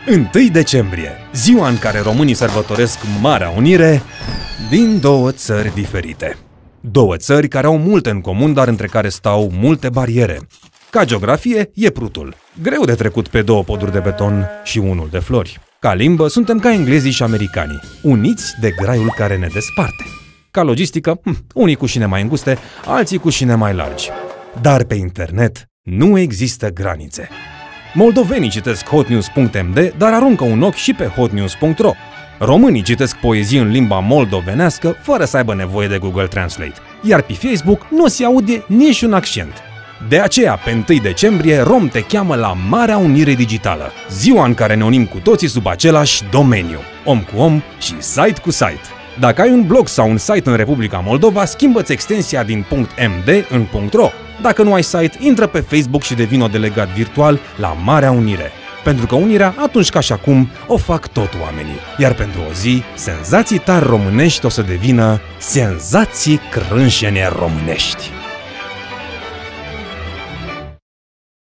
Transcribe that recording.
1 decembrie, ziua în care românii sărbătoresc Marea Unire din două țări diferite. Două țări care au multe în comun, dar între care stau multe bariere. Ca geografie, e Prutul, greu de trecut pe două poduri de beton și unul de flori. Ca limbă, suntem ca englezii și americanii, uniți de graiul care ne desparte. Ca logistică, unii cu șine mai înguste, alții cu șine mai largi. Dar pe internet nu există granițe. Moldovenii citesc hotnews.md, dar aruncă un ochi și pe hotnews.ro. Românii citesc poezii în limba moldovenească fără să aibă nevoie de Google Translate. Iar pe Facebook nu se aude niciun accent. De aceea, pe 1 decembrie, Rom te cheamă la Marea Unire Digitală, ziua în care ne unim cu toții sub același domeniu, om cu om și site cu site. Dacă ai un blog sau un site în Republica Moldova, schimbă-ți extensia din .md în .ro. Dacă nu ai site, intră pe Facebook și devino delegat virtual la Marea Unire. Pentru că unirea, atunci ca și acum, o fac tot oamenii. Iar pentru o zi, senzații tari românești o să devină senzații crânșene românești.